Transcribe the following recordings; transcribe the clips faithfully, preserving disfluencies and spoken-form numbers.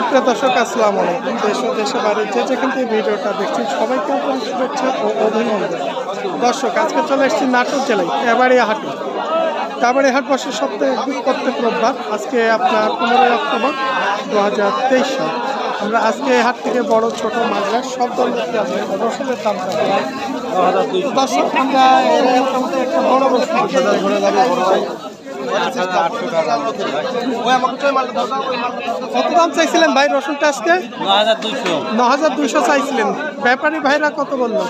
সুপ্রিয় দর্শক আসসালামু আলাইকুম। দেশ ও দেশের বাইরে যে যেখান থেকে ভিডিওটা দেখছি সবাইকে আপনার শুভেচ্ছা ও অভিনন্দন। দর্শক আজকে চলে এসেছি নাটোর জেলায় তেবাড়িয়া হাটে। তেবাড়িয়া হাট বসে সপ্তাহে প্রত্যেক রোববার। আজকে আপনার পনেরোই অক্টোবর দু হাজার তেইশ সাল। আমরা আজকে হাট থেকে বড় ছোট মাঝরা সব ধরনের রসুনের দাম দর্শক আমরা মোটামুটি একটা বড় রসুন কত দাম চাইছিলেন ভাই রসুনটা আজকে? ন হাজার দুইশো চাইছিলেন। ব্যাপারী ভাইরা কত বললো?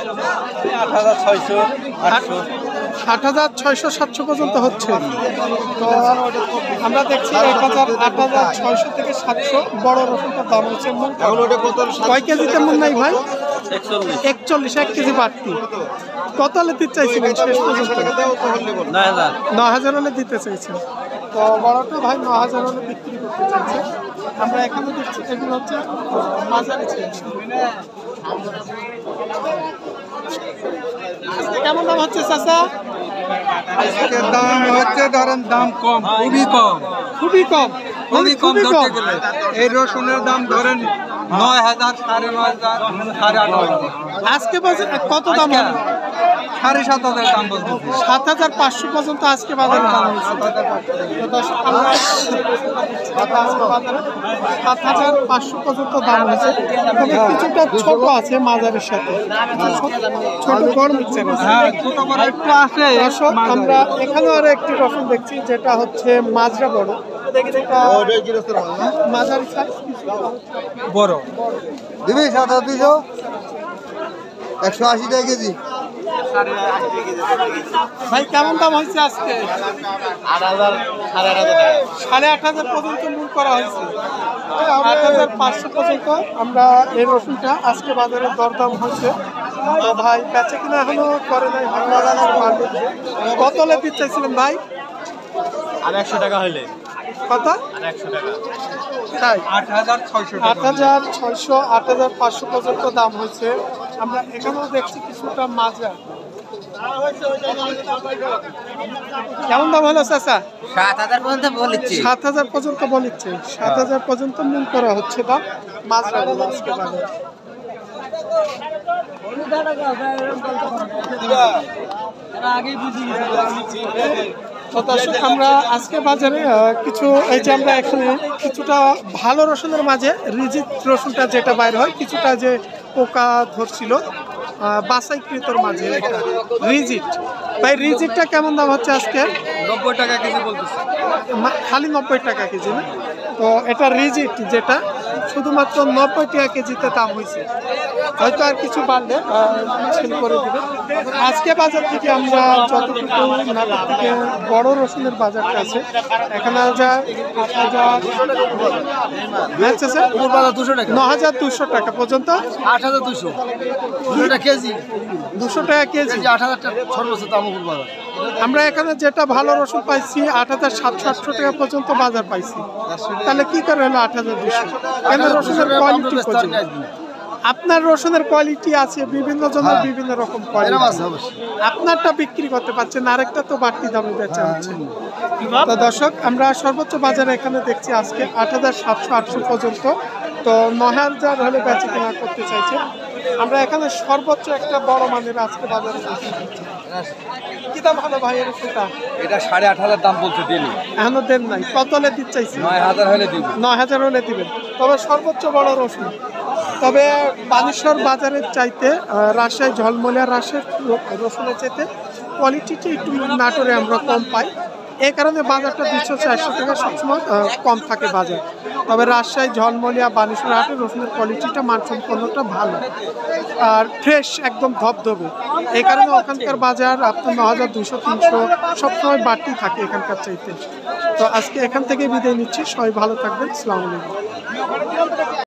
আট হাজার ছয়শো সাতশো পর্যন্ত হচ্ছে। তো আমরা দেখছি এক হাজার আট হাজার ছয়শো থেকে সাতশো বড় রসুনটার দাম হচ্ছে। কয় কেজিতে মন নাই ভাই? একচল্লিশ, এক কেজি বাড়তি। কত হলে দিতে চাইছিলেন শেষ পর্যন্ত? ন হাজার হলে দিতে চাইছেন। তো বড়টা ভাই ন হাজার হলে বিক্রি করতে চাইছে। আমরা এখানে দেখছি এগুলো হচ্ছে মাঝারি চাইছি। কেমন দাম হচ্ছে চাচা? আজকের দাম হচ্ছে ধরেন দাম কম, খুবই কম, খুবই কম, খুবই কম ধরতে গেলে। এই রসুনের দাম ধরেন নয় হাজার, সাড়ে নয় হাজার, সাড়ে আট হাজার। আজকে কত দাম? সাড়ে সাত হাজার দাম বলতে সাত হাজার পাঁচশো পর্যন্ত আজকে বাজারে দাম হয়েছে। সাত হাজার পাঁচশো পর্যন্ত দাম হয়েছে। তবে কিছুটা ছোট আছে মাঝারির সাথে, ছোট বড় মিক্সচার আছে। দর্শক আমরা এখানেও আরো একটি রসুন দেখছি যেটা হচ্ছে মাজরা বড়, মাঝারি সাইজ বড় দিবি সাত হাজার দুইশো, একশো আশি টাকা কেজি। ভাই কেমন দাম হয়েছে আজকে? সাড়ে আট হাজার পর্যন্ত মূল করা হয়েছে। আট হাজার পাঁচশো পর্যন্ত আমরা এই রসুনটা আজকে বাজারে দরদাম হয়েছে। তো ভাই বেচে কিনা এখনো করে নাই। কত হলে দিতে চাইছিলেন ভাই? আর একশো টাকা হইলে কত? একশো টাকা। তাই আট হাজার ছয়শো, আট হাজার ছয়শো, আট হাজার পাঁচশো পর্যন্ত দাম হয়েছে। আমরা এখানেও দেখছি কিছুটা মাজা। কেমন দাম হলো চাচা? সাত হাজার পর্যন্ত বলেছি। সাত হাজার পর্যন্ত বলেছে। সাত হাজার পর্যন্ত মূল করা হচ্ছে দাম মাজরা আজকে বাজারে। আমরা আজকে বাজারে কিছু এই যে আমরা এখানে কিছুটা ভালো রসুনের মাঝে রিজিট রসুনটা যেটা বাইর হয়, কিছুটা যে পোকা ধরছিল বাছাইকৃতর মাঝে একটা রিজিট। ভাই রিজিটটা কেমন দাম হচ্ছে আজকে? নব্বই টাকা কেজি বলতেছে। খালি নব্বই টাকা কেজি না? তো এটা রিজিট যেটা শুধুমাত্র নব্বই টাকা কেজিতে দাম হয়েছে। হয়তো আর কিছু বাড়লে সেল করে দেবে। আজকে বাজার থেকে আমরা যতটুকু নাটোর থেকে বড় রসুনের বাজারটা আছে এখানে হাজার আট হাজার দুশো টাকা, ন হাজার দুশো টাকা পর্যন্ত, আট হাজার দুশো, দুশো টাকা কেজি, দুশো টাকা কেজি, আট হাজার টাকা সর্বোচ্চ দাম। আমরা এখানে যেটা ভালো রসুন পাইছি আট হাজার সাতশো আটশো টাকা পর্যন্ত বাজার পাইছি। তাহলে কি করে হলো আট হাজার দুশো? কেন? রসুনের কোয়ালিটি আপনার রসুনের কোয়ালিটি আছে, বিভিন্ন জনের বিভিন্ন রকম কোয়ালিটি। আপনারটা বিক্রি করতে পারছেন, আরেকটা তো বাড়তি দামে বেচা হচ্ছে। তো দর্শক আমরা সর্বোচ্চ বাজারে এখানে দেখছি আজকে আট হাজার সাতশো আটশো পর্যন্ত। তো নয় হাজার হলে বেচে কেনা করতে চাইছে। আমরা এখানে সর্বোচ্চ একটা বড় মানের আজকে বাজারে কি দাম হলো ভাই এর রসুনটা? এটা সাড়ে আট হাজার দাম বলছে দিলি, এখনো দেন নাই। কত হলে দিতে চাইছি? নয় হাজার হলে দিব। নয় হাজার হলে দিবেন। তবে সর্বোচ্চ বড় রসুন। তবে বানেশ্বর বাজারের চাইতে রাজশাহী ঝলমলিয়া রাজশাহীর রসুনের চাইতে কোয়ালিটিটা একটু নাটোরে আমরা কম পাই। এই কারণে বাজারটা দুশো চারশো টাকা সবসময় কম থাকে বাজার। তবে রাজশাহী ঝলমলিয়া বানেশ্বর হাটের রসুনের কোয়ালিটিটা মানসম্পন্নটা ভালো আর ফ্রেশ, একদম ধবধবে। এই কারণে ওখানকার বাজার আপনার ন হাজার দুশো তিনশো সবসময় বাড়তি থাকে এখানকার চাইতে। তো আজকে এখান থেকে বিদায় নিচ্ছি। সবাই ভালো থাকবেন। আসসালামু আলাইকুম।